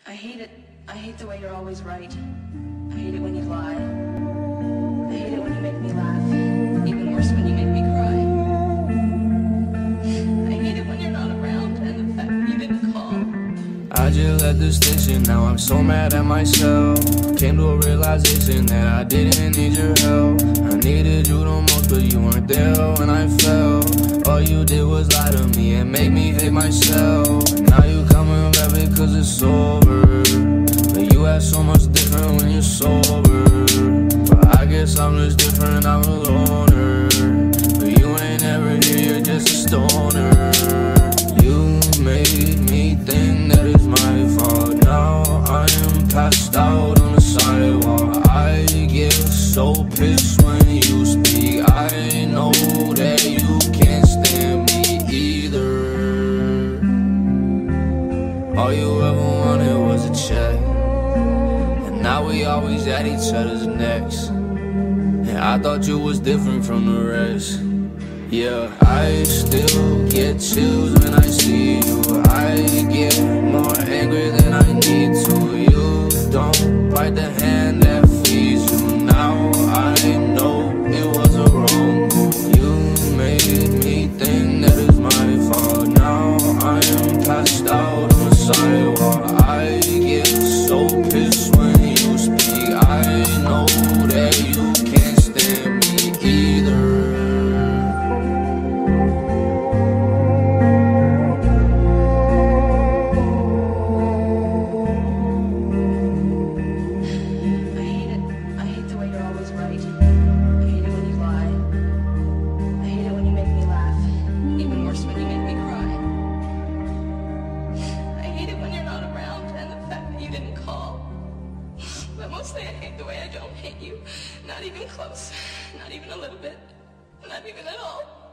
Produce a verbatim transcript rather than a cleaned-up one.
I hate it. I hate the way you're always right. I hate it when you lie. I hate it when you make me laugh. Even worse when you make me cry. I hate it when you're not around and the fact that you didn't call. I just left the station, now I'm so mad at myself. Came to a realization that I didn't need your help. I needed you the most, but you weren't there when I fell. All you did was lie to me and make me hate myself. And now you coming back because it's over. But you act so much different when you're sober. But I guess I'm just different, I'm a loner. But you ain't ever here, you're just a stoner. You made me think that it's my fault. Now I am passed out on the sidewalk. I get so pissed when you speak. I know that you can't stand me either. All you ever wanted was a check, and now we always at each other's necks. And I thought you was different from the rest. Yeah, I still get chills when I see you. I get more angry than I need to. You don't bite the hand that feeds you. Now I know it was a wrong move. You made me think that it's my fault. Now I am passed out on the sidewalk. I get so pissed when you speak. I know that you can't stand me either. But mostly I hate the way I don't hate you. Not even close. Not even a little bit. Not even at all.